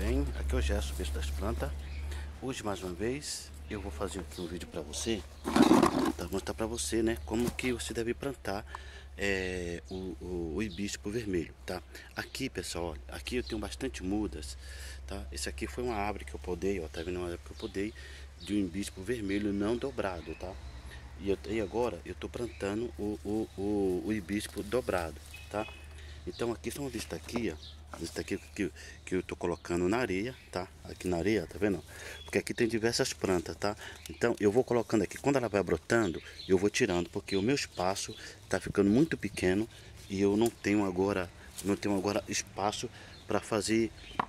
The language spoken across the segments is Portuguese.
bem? Aqui é o Gerson, bicho das plantas. Hoje mais uma vez eu vou fazer aqui um vídeo para você, para mostrar para você, né, como que você deve plantar o hibisco vermelho, tá? Aqui, pessoal, olha, aqui eu tenho bastante mudas, tá? Esse aqui foi uma árvore que eu podei, ó, tá vendo uma árvore que eu podei de um hibisco vermelho não dobrado, tá? E agora eu tô plantando o hibisco dobrado, tá? Então aqui são as estaquias, que eu tô colocando na areia, tá? Aqui na areia, tá vendo? Porque aqui tem diversas plantas, tá? Então eu vou colocando aqui, quando ela vai brotando, eu vou tirando, porque o meu espaço tá ficando muito pequeno e eu não tenho agora espaço para fazer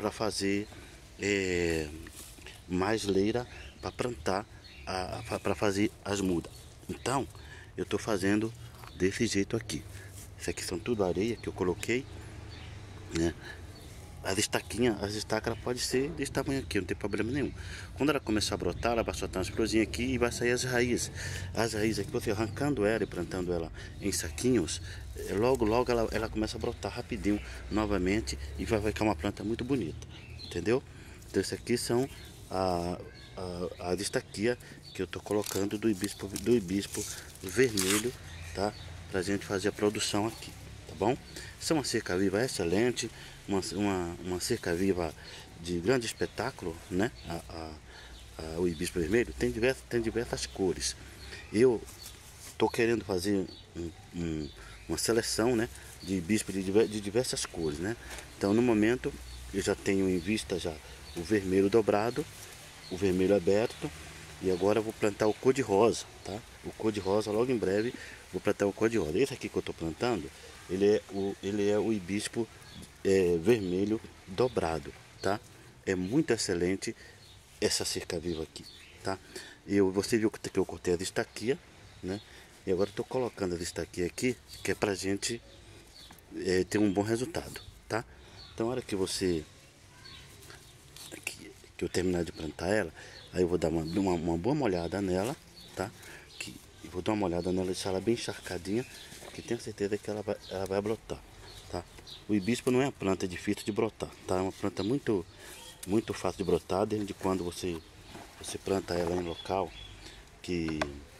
mais leira para plantar, para fazer as mudas. Então eu tô fazendo desse jeito aqui. Isso aqui são tudo areia que eu coloquei, né? As estacas pode ser desse tamanho aqui, não tem problema nenhum. Quando ela começar a brotar, ela vai soltar umas florzinhas aqui e vai sair as raízes. As raízes aqui, você arrancando ela e plantando ela em saquinhos, logo ela começa a brotar rapidinho novamente e vai ficar uma planta muito bonita, entendeu? Então isso aqui são a estaquia que eu tô colocando do hibisco vermelho, tá? Pra gente fazer a produção aqui, tá bom? São uma cerca viva excelente, uma cerca viva de grande espetáculo, né? O hibisco vermelho tem diversas cores. Eu tô querendo fazer uma seleção, né, de hibisco de diversas cores, né? Então no momento eu já tenho em vista já o vermelho dobrado, o vermelho aberto, e agora eu vou plantar o cor-de-rosa, tá? O cor-de-rosa logo em breve vou plantar o cor-de-rosa. Esse aqui que eu estou plantando, ele é o hibisco vermelho dobrado, tá? É muito excelente essa cerca viva aqui, tá? Você viu que eu cortei a estaquia, né? E agora estou colocando a estaquia aqui, que é pra gente ter um bom resultado, tá? Então, a hora que eu terminar de plantar ela, aí eu vou dar uma boa molhada nela, tá? Eu vou dar uma olhada nela, deixar ela bem encharcadinha, que tenho certeza que ela vai brotar, tá? O hibisco não é uma planta difícil de brotar, tá? É uma planta muito fácil de brotar, desde quando você planta ela em local que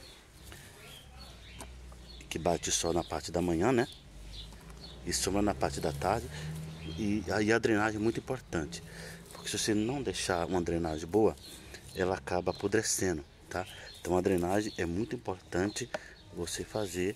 bate sol na parte da manhã, né? E sombra na parte da tarde. E aí a drenagem é muito importante, porque se você não deixar uma drenagem boa, ela acaba apodrecendo, tá? Então a drenagem é muito importante, você fazer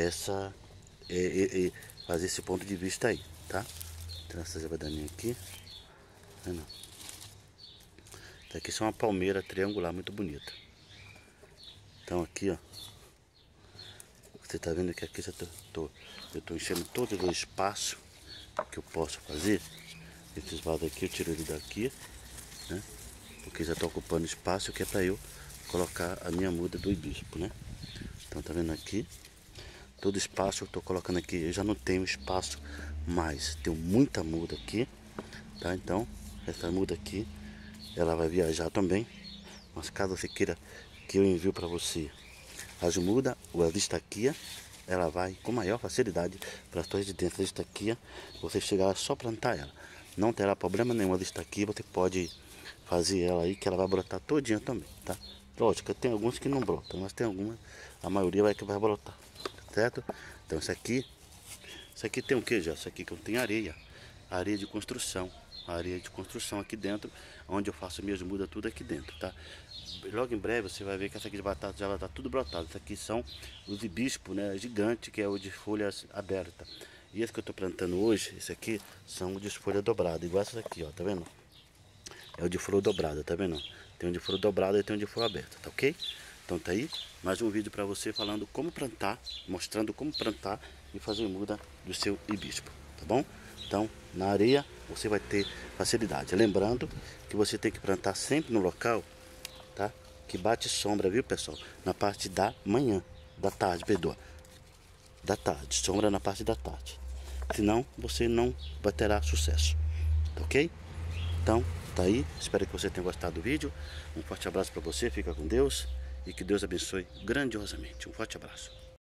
fazer esse ponto de vista aí, tá? Então essa jabadaninha aqui, vendo? Isso aqui é uma palmeira triangular muito bonita. Então aqui, ó, você tá vendo que aqui eu tô enchendo todo o espaço que eu posso fazer. Esses vasos aqui eu tiro ele daqui, né? Porque já está ocupando espaço, que é para eu colocar a minha muda do hibisco, né? Então tá vendo aqui, todo espaço eu estou colocando aqui. Eu já não tenho espaço mais, tenho muita muda aqui, tá? Então essa muda aqui ela vai viajar também, mas caso você queira que eu envie para você as mudas ou as estaquia, ela vai com maior facilidade para as suas residências de estaquia. Você chegar lá, só plantar ela, não terá problema nenhum. A estaquia você pode fazer ela aí, que ela vai brotar todinha também, tá? Lógico, tem alguns que não brotam, mas tem algumas, a maioria vai brotar, certo? Então isso aqui tem o que já? Isso aqui que tem areia de construção, areia de construção aqui dentro, onde eu faço minhas mudas tudo aqui dentro, tá? Logo em breve você vai ver que essa aqui de batata já vai estar tudo brotado. Isso aqui são os hibiscos, né, gigante, que é o de folhas abertas. E esse que eu estou plantando hoje, esse aqui são o de folha dobrada, igual essa aqui, ó, tá vendo? É o de flor dobrada, tá vendo? Tem um de flor dobrada e tem um de flor aberta, tá ok? Então tá aí, mais um vídeo para você falando como plantar, mostrando como plantar e fazer muda do seu hibisco, tá bom? Então, na areia você vai ter facilidade. Lembrando que você tem que plantar sempre no local, tá? Que bate sombra, viu, pessoal? Na parte da manhã, da tarde, perdoa. Da tarde, sombra na parte da tarde. Senão você não vai ter sucesso, tá ok? Então, tá aí. Espero que você tenha gostado do vídeo. Um forte abraço para você, fica com Deus e que Deus abençoe grandiosamente. Um forte abraço.